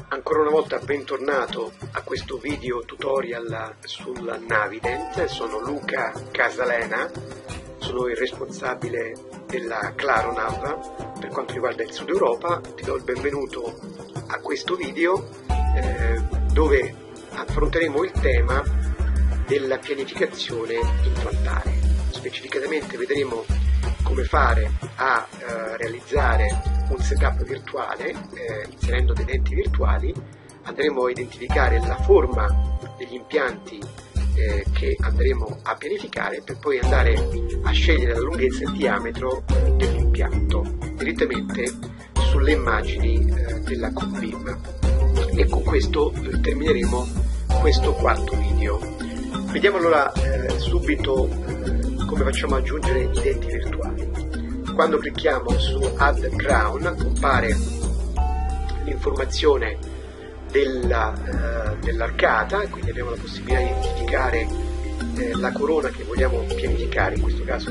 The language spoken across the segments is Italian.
Ancora una volta bentornato a questo video tutorial sul Navident. Sono Luca Casalena, sono il responsabile della Claronav per quanto riguarda il Sud Europa. Ti do il benvenuto a questo video dove affronteremo il tema della pianificazione implantare. Specificatamente vedremo come fare a realizzare un setup virtuale inserendo dei denti virtuali. Andremo a identificare la forma degli impianti che andremo a pianificare per poi andare a scegliere la lunghezza e il diametro dell'impianto direttamente sulle immagini della COOL-BIM, e con questo termineremo questo quarto video. Vediamo allora subito come facciamo ad aggiungere i denti virtuali. Quando clicchiamo su Add Crown compare l'informazione dell'arcata, quindi abbiamo la possibilità di identificare la corona che vogliamo pianificare, in questo caso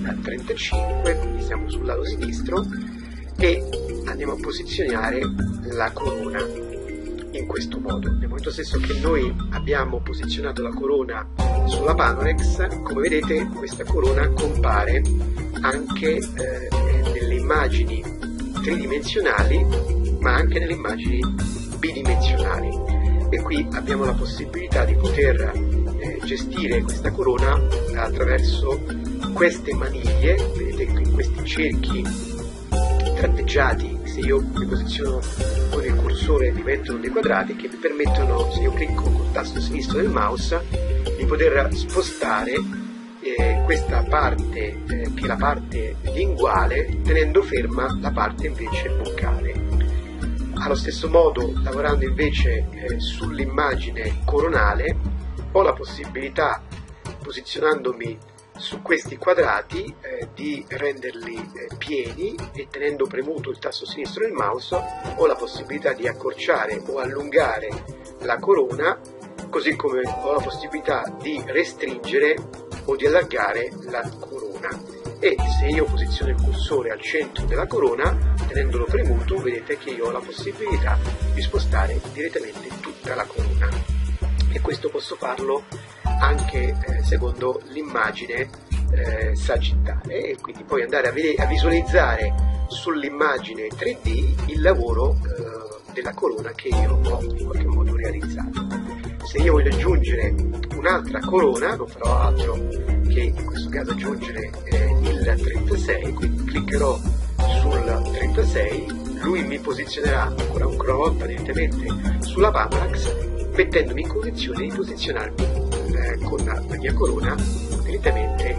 35, quindi siamo sul lato sinistro, e andiamo a posizionare la corona in questo modo. Nel momento stesso che noi abbiamo posizionato la corona sulla Panorex, come vedete questa corona compare anche nelle immagini tridimensionali, ma anche nelle immagini bidimensionali, e qui abbiamo la possibilità di poter gestire questa corona attraverso queste maniglie. Vedete qui questi cerchi tratteggiati, se io mi posiziono con il cursore diventano dei quadrati che mi permettono, se io clicco col tasto sinistro del mouse, di poter spostare questa parte che è la parte linguale, tenendo ferma la parte invece boccale. Allo stesso modo, lavorando invece sull'immagine coronale, ho la possibilità, posizionandomi su questi quadrati, di renderli pieni, e tenendo premuto il tasto sinistro del mouse ho la possibilità di accorciare o allungare la corona, così come ho la possibilità di restringere o di allargare la corona. E se io posiziono il cursore al centro della corona, tenendolo premuto, vedete che io ho la possibilità di spostare direttamente tutta la corona, e questo posso farlo anche secondo l'immagine sagittale, e quindi poi andare a visualizzare sull'immagine 3D il lavoro della corona che io ho in qualche modo realizzato. Se io voglio aggiungere un'altra corona, non farò altro che in questo caso aggiungere il 36, quindi cliccherò sul 36, lui mi posizionerà ancora una volta direttamente sulla Panorex, mettendomi in condizione di posizionarmi con la mia corona direttamente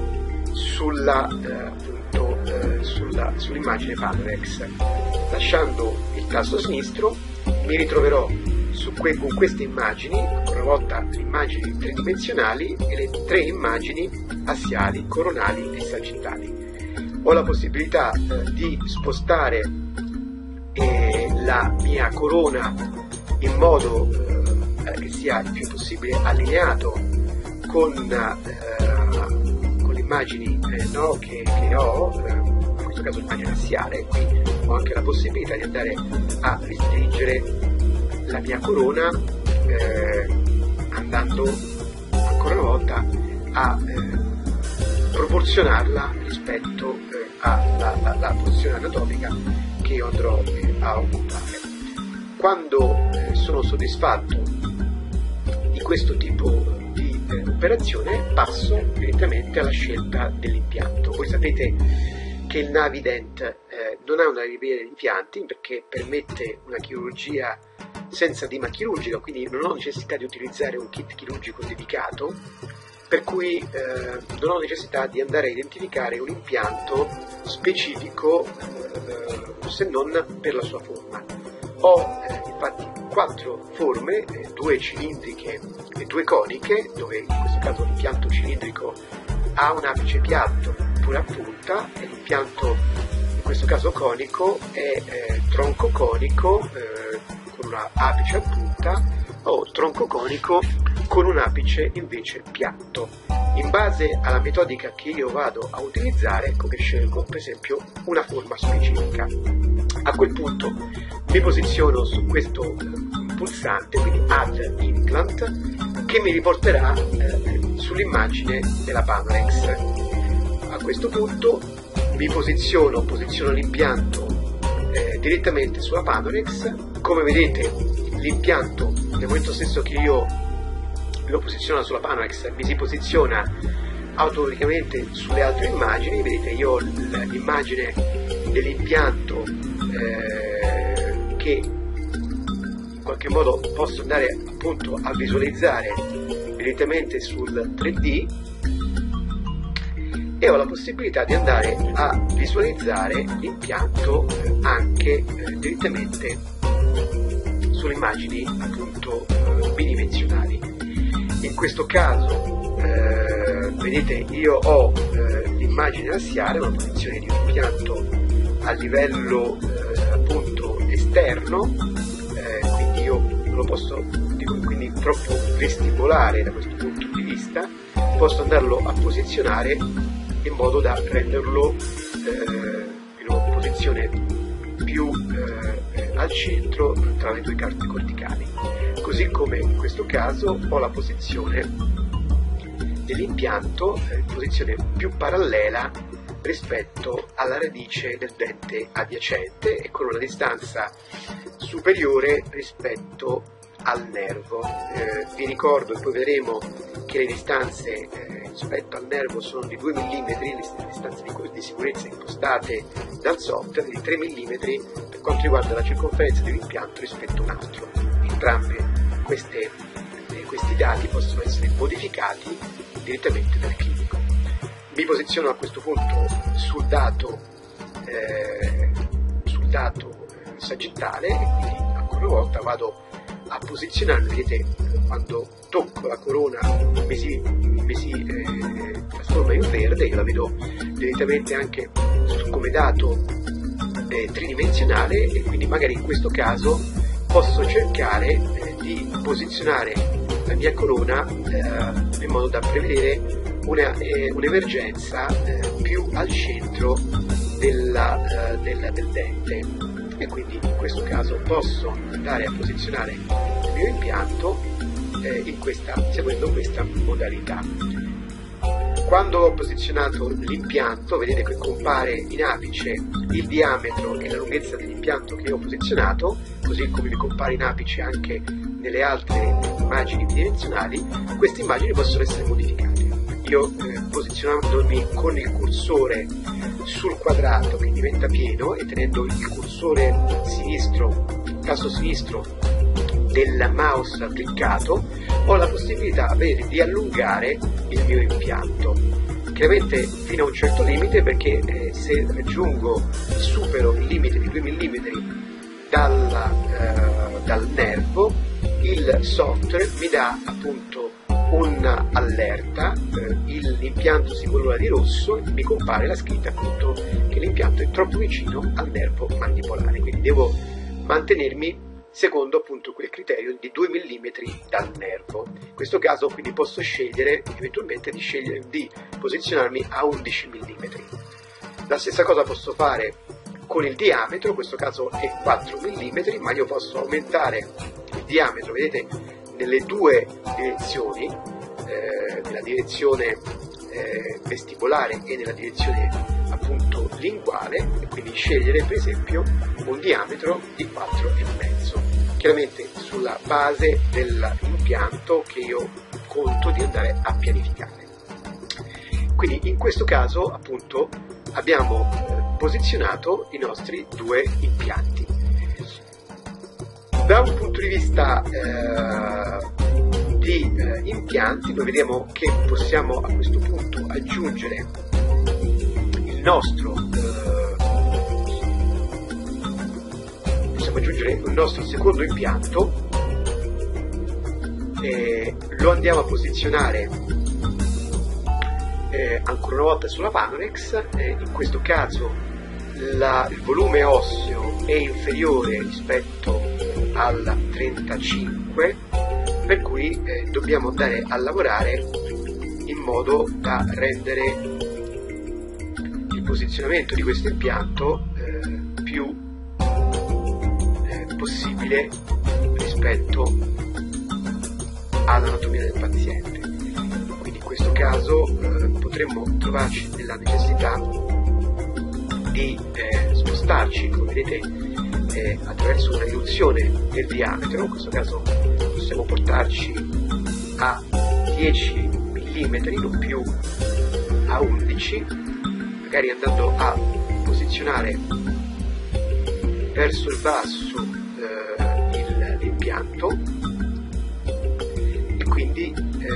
sull'immagine Panorex. Lasciando il tasto sinistro mi ritroverò con queste immagini, ancora una volta le immagini tridimensionali e le tre immagini assiali, coronali e sagittali. Ho la possibilità di spostare la mia corona in modo che sia il più possibile allineato con le immagini che ho, in questo caso l'immagine assiale. Qui ho anche la possibilità di andare a restringere la mia corona andando ancora una volta a proporzionarla rispetto alla posizione anatomica che io andrò a occupare. Quando sono soddisfatto di questo tipo di operazione, passo direttamente alla scelta dell'impianto. Voi sapete che il Navident non ha una libreria di impianti, perché permette una chirurgia senza dima chirurgica, quindi non ho necessità di utilizzare un kit chirurgico dedicato, per cui non ho necessità di andare a identificare un impianto specifico se non per la sua forma. Ho infatti 4 forme, 2 cilindriche e 2 coniche, dove in questo caso l'impianto cilindrico ha un apice piatto oppure a punta, e l'impianto in questo caso conico è tronco conico con una apice a punta, o tronco conico con un apice invece piatto. In base alla metodica che io vado a utilizzare, ecco che scelgo per esempio una forma specifica. A quel punto mi posiziono su questo pulsante, quindi Add Implant, che mi riporterà sull'immagine della Panorex. A questo punto mi posiziono l'impianto direttamente sulla Panorex. Come vedete, l'impianto nel momento stesso che io lo posiziono sulla Panorex mi si posiziona automaticamente sulle altre immagini. Vedete, io ho l'immagine dell'impianto che in qualche modo posso andare appunto a visualizzare direttamente sul 3D, e ho la possibilità di andare a visualizzare l'impianto anche direttamente sulle immagini appunto bidimensionali. In questo caso vedete, io ho l'immagine assiale, una posizione di un impianto a livello appunto esterno, quindi io lo posso quindi troppo vestibolare da questo punto di vista, posso andarlo a posizionare in modo da renderlo in una posizione più al centro tra le due carte corticali, così come in questo caso ho la posizione dell'impianto in posizione più parallela rispetto alla radice del dente adiacente e con una distanza superiore rispetto al nervo. Vi ricordo, e poi vedremo, che le distanze rispetto al nervo sono di 2 mm, le distanze di sicurezza impostate dal software, di 3 mm per quanto riguarda la circonferenza dell'impianto rispetto a un altro. Entrambi questi dati possono essere modificati direttamente dal clinico. Mi posiziono a questo punto sul dato sagittale, e quindi ancora una volta vado a posizionarmi. Vedete, quando tocco la corona mi si trasforma in verde, io la vedo direttamente anche come dato tridimensionale, e quindi magari in questo caso posso cercare di posizionare la mia corona in modo da prevedere un'emergenza più al centro del dente, e quindi in questo caso posso andare a posizionare il mio impianto seguendo questa modalità. Quando ho posizionato l'impianto, vedete che compare in apice il diametro e la lunghezza dell'impianto che ho posizionato, così come mi compare in apice anche nelle altre immagini bidimensionali. Queste immagini possono essere modificate. Io posizionandomi con il cursore sul quadrato che diventa pieno e tenendo il cursore tasto sinistro del mouse cliccato, ho la possibilità, vedete, di allungare il mio impianto. Chiaramente fino a un certo limite, perché se supero il limite di 2 mm dal nervo, il software mi dà appunto un'allerta, l'impianto si colora di rosso e mi compare la scritta appunto che l'impianto è troppo vicino al nervo mandipolare, quindi devo mantenermi secondo appunto quel criterio di 2 mm dal nervo. In questo caso quindi posso scegliere eventualmente di posizionarmi a 11 mm. La stessa cosa posso fare con il diametro, in questo caso è 4 mm, ma io posso aumentare il diametro, vedete, nelle due direzioni, nella direzione vestibolare e nella direzione appunto linguale, e quindi scegliere per esempio un diametro di 4,5, chiaramente sulla base dell'impianto che io conto di andare a pianificare. Quindi in questo caso appunto abbiamo posizionato i nostri due impianti. Da un punto di vista di impianti, noi vediamo che possiamo a questo punto aggiungere il nostro secondo impianto, e lo andiamo a posizionare ancora una volta sulla Panorex. In questo caso il volume osseo è inferiore rispetto al 35, per cui dobbiamo andare a lavorare in modo da rendere il posizionamento di questo impianto più possibile rispetto all'anatomia del paziente. Quindi in questo caso potremmo trovarci nella necessità di spostarci, come vedete, attraverso una riduzione del diametro. In questo caso possiamo portarci a 10 mm, non più a 11, magari andando a posizionare verso il basso l'impianto, e quindi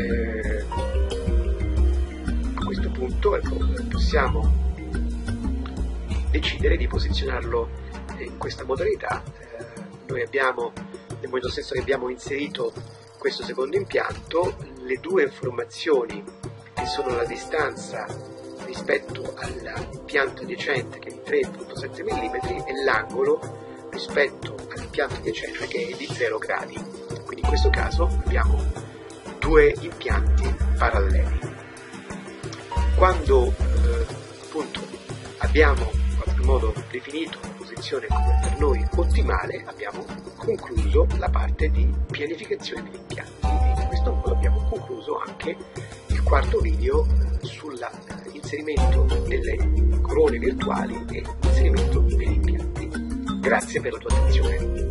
a questo punto, ecco, possiamo decidere di posizionarlo in questa modalità. Noi abbiamo, nel momento stesso che abbiamo inserito questo secondo impianto, le due informazioni che sono la distanza rispetto all'impianto adiacente, che è di 3,7 mm, e l'angolo rispetto all'impianto adiacente, che è di 0 gradi. Quindi in questo caso abbiamo due impianti paralleli. Quando appunto abbiamo in qualche modo definito una posizione come per noi ottimale, abbiamo concluso la parte di pianificazione degli impianti, e in questo modo abbiamo concluso anche il quarto video sull'inserimento delle corone virtuali e l'inserimento degli impianti. Grazie per la tua attenzione.